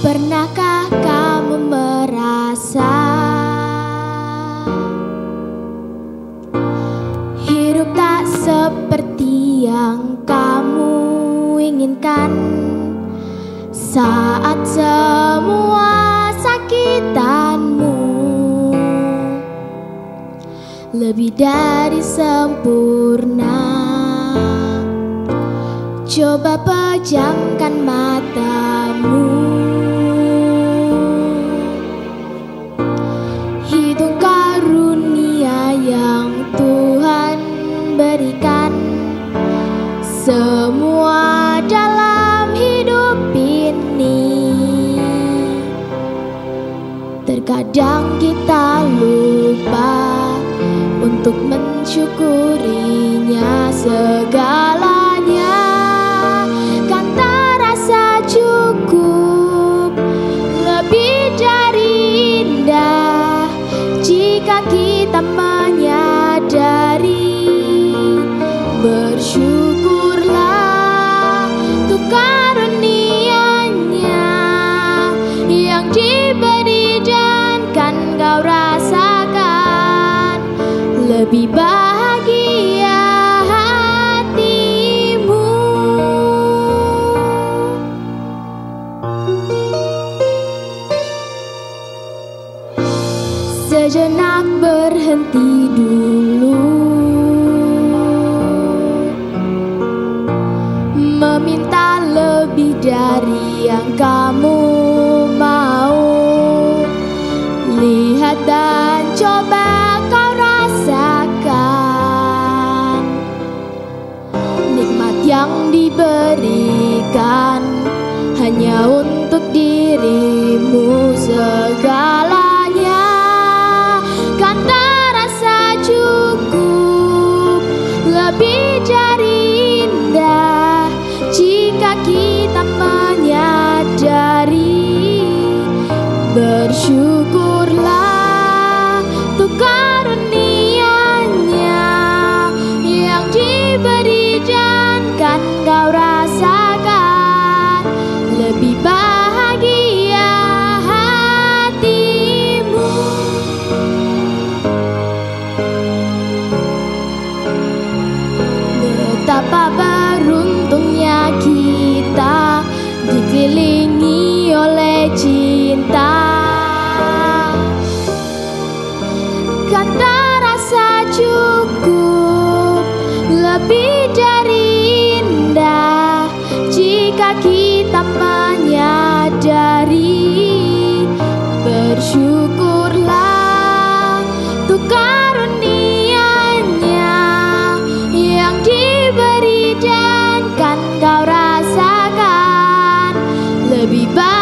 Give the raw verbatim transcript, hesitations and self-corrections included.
Pernahkah kamu merasa hidup tak seperti yang kamu inginkan? Saat semua sakitanmu lebih dari sempurna, coba pejamkan matamu, hitung karunia yang Tuhan berikan. Semua dalam hidup ini terkadang kita lupa untuk mensyukurinya. Segalanya kan terasa cukup, lebih dari indah jika kita menyadari. Bersyukurlah untuk karunia-Nya yang diberi dan kan kau rasakan. Lebih bahagia hatimu. Sejenak berhenti dulu, meminta lebih dari yang kamu mau. Lihat dan coba kau rasakan nikmat yang diberikan hanya untuk dirimu. Segalanya kan terasa cukup, lebih dari indah jika kita menyadari. Bersyukurlah untuk karunia-Nya yang diberi dan kan kau rasakan. Lebih bahagia hatimu. Betapa beruntungnya kita dikelilingi oleh cinta, kan terasa cukup, lebih dari indah jika kita menyadari. Bersyukurlah untuk karunia-Nya yang diberi dan kan kau rasakan. Lebih baik